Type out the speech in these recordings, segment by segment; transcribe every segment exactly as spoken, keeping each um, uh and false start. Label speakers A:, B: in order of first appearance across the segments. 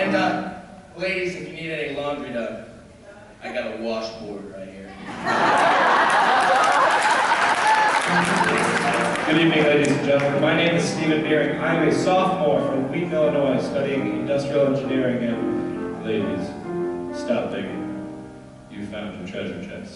A: And, uh, ladies, if you need any laundry done, I got a washboard right here.
B: Good evening, ladies and gentlemen. My name is Stephen Beering. I am a sophomore from Wheaton, Illinois, studying industrial engineering. And ladies, stop digging. You found your treasure chest.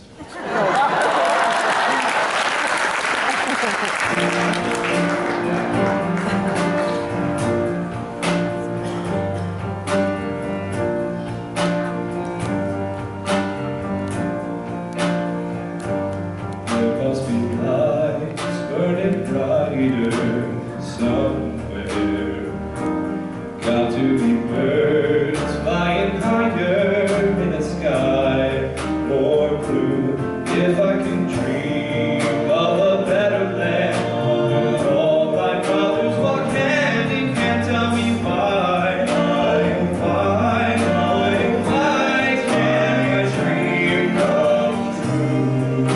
C: Somewhere, got to be birds flying higher in the sky, more blue. If I can dream of a better land, with all my brothers walk hand in hand, tell me why, why, why, why, why can't my dream come true?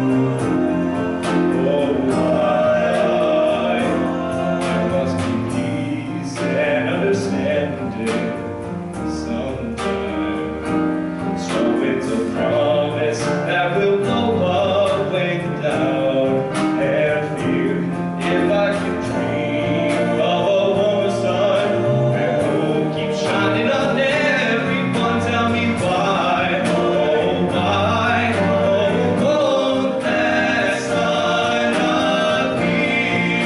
C: Oh, why? That will blow away the doubt and fear. If I can dream of a warmer sun and hope keeps shining on everyone, tell me why, oh why, oh won't that sun appear?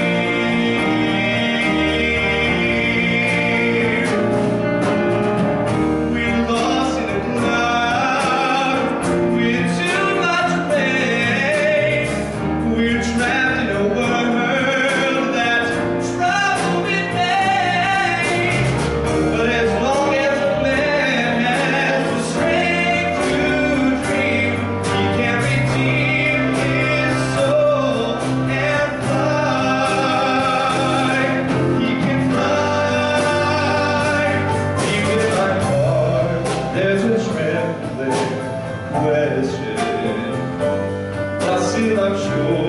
C: We're lost in a cloud, we're too much pain. We're trapped in a world that's troubled with pain. But as long as a man has the strength to dream, he can redeem his soul and fly. He can fly. Deep in my heart, there's a trembling question. Still I'm sure